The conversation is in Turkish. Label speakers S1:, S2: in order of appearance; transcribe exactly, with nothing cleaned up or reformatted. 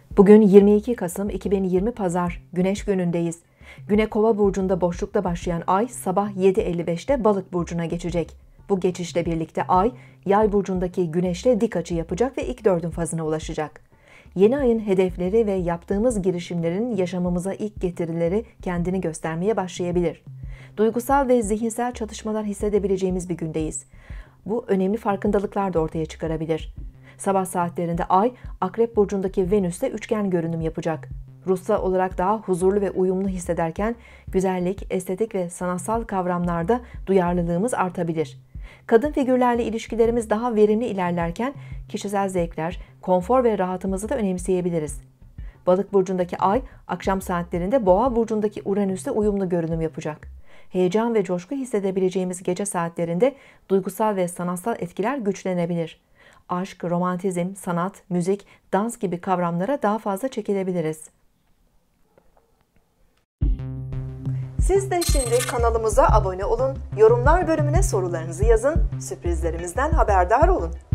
S1: Bugün yirmi iki Kasım iki bin yirmi Pazar, Güneş günündeyiz. Güne Kova burcunda boşlukta başlayan ay sabah yedi elli beşte Balık burcuna geçecek. Bu geçişle birlikte ay, Yay burcundaki Güneş'le dik açı yapacak ve ilk dördün fazına ulaşacak. Yeni ayın hedefleri ve yaptığımız girişimlerin yaşamımıza ilk getirileri kendini göstermeye başlayabilir. Duygusal ve zihinsel çatışmalar hissedebileceğimiz bir gündeyiz. Bu önemli farkındalıklar da ortaya çıkarabilir. Sabah saatlerinde Ay, Akrep burcundaki Venüs'te üçgen görünüm yapacak. Ruhsal olarak daha huzurlu ve uyumlu hissederken güzellik, estetik ve sanatsal kavramlarda duyarlılığımız artabilir. Kadın figürlerle ilişkilerimiz daha verimli ilerlerken kişisel zevkler, konfor ve rahatımızı da önemseyebiliriz. Balık burcundaki Ay, akşam saatlerinde Boğa burcundaki Uranüs'te uyumlu görünüm yapacak. Heyecan ve coşku hissedebileceğimiz gece saatlerinde duygusal ve sanatsal etkiler güçlenebilir. Aşk, romantizm, sanat, müzik, dans gibi kavramlara daha fazla çekilebiliriz. Siz de şimdi kanalımıza abone olun, yorumlar bölümüne sorularınızı yazın, sürprizlerimizden haberdar olun.